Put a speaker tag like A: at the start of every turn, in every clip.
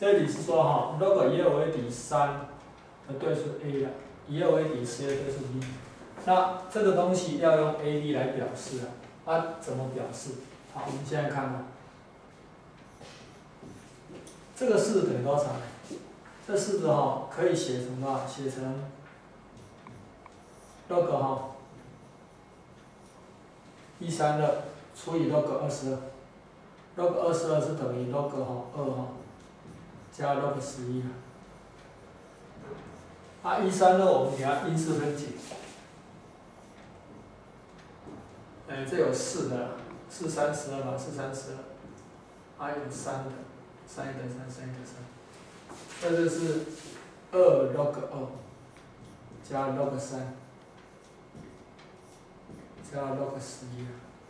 A: 这里是说哈，如果以2为底3的对数 a 啊，以2为底10的对数 b， 那这个东西要用 a、b 来表示啊，怎么表示？好，我们现在看啊，这个式子等于多少呢？这式子哈可以写成多少？写成 log 哈132除以 log 22，log 22是等于 log 哈2哈加 log 11啊。132我们给它因式分解，这有4的，4、3、12嘛，4、3、12，有3的，3等于3，3等于3，这就是2 log 2加 log 3加 log 11。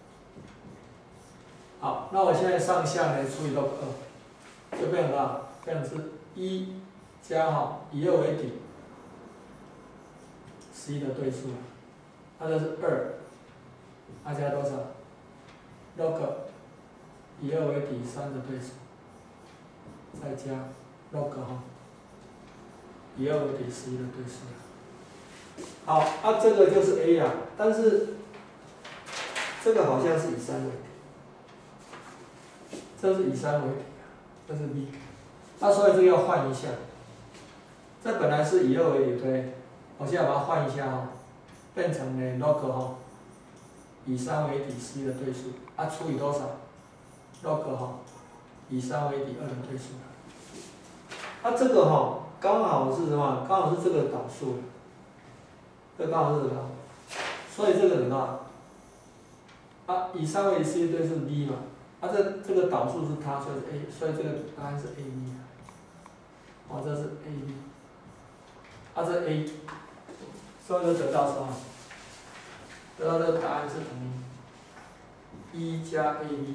A: 好，那我现在上下呢除以 log 2，就变成多少？变成是1加好以2为底11的对数，它这是2，加多少 ？log 以2为底3的对数，再加 log 哈以2为底11的对数。好，这个就是 a 啊，但是这个好像是以3为底，这是以3为底，这是 b， 所以这个要换一下，这本来是以2为底对，我现在把它换一下哈，变成呢 log 哈以3为底11的对数，除以多少 ？log 哈以3为底2的对数。这个哈刚好是什么？刚好是这个导数，这刚好是什么？所以这个什么？以3为底11的对数 b 嘛，这个导数是它，所以是 a， 所以这个答案是 ab。这是 ab， 这 a， 所以就得到什么？得到这个答案是等于1加 ab，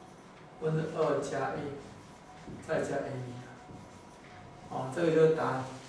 A: 或者2加 a， 再加 ab。这个就是答案。